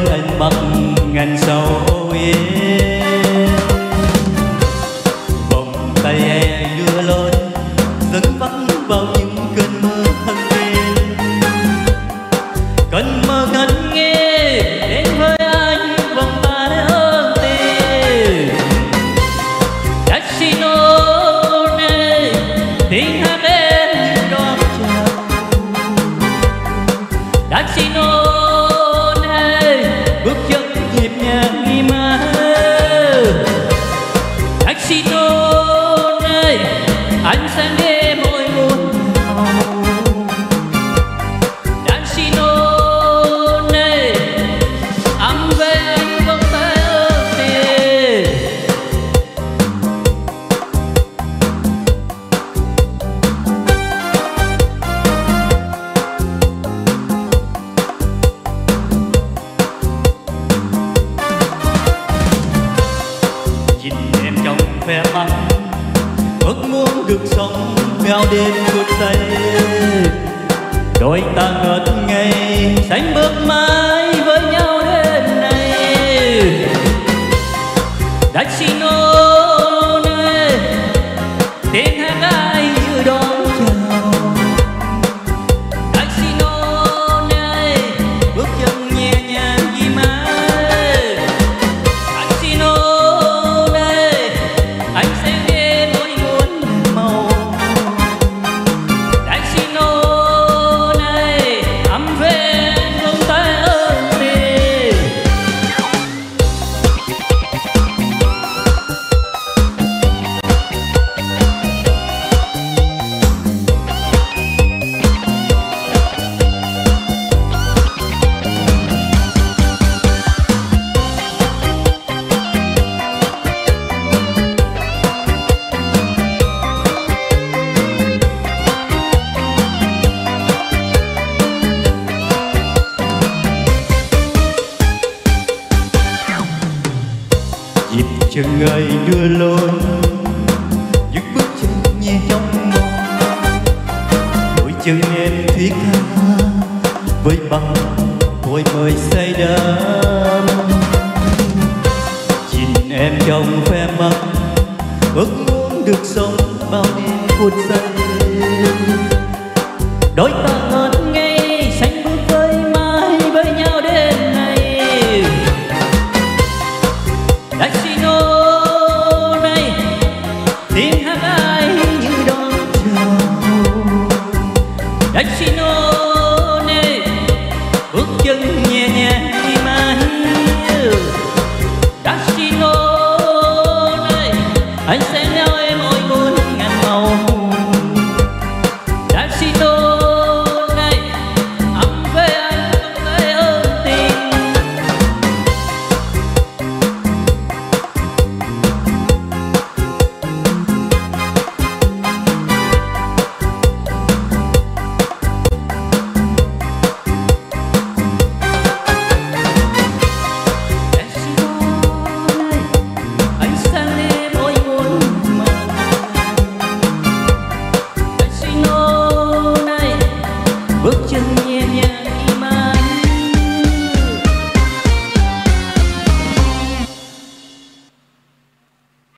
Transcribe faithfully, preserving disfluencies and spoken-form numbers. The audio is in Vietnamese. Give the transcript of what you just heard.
ánh mắt ngàn sầu yên. Vòng tay em đưa lối dẫn vắt vào những cơn mơ thân quen. Cơn mơ ngẩn nghe đến với anh vòng tay ơn tình. Casino tiếng hát em đón chào. Casino này bước chân nhịp nhàng nghi mơ. Casino này anh sẽ nghe mỗi muôn màu. Casino này ấm về anh vòng tay ơn tình. Vẻ mặt ước muốn được sống theo đêm phút giây. Đôi ta ngất ngây sánh bước mãi với nhau đêm nay. Casino này tiếng hát ai như đón chào. Casino này bước chân nhẹ nhàng vì mãi. Casino anh sẽ nghe mỗi muôn màu. Casino này ấm về vòng tay ơn tình. Nhịp chân người đưa lối những bước chân nhẹ trong mơ. Đôi chân em thuyết tha với bằng tôi mới say đắm. Nhìn em trong khoe mắt ước muốn được sống bao đêm phút giây.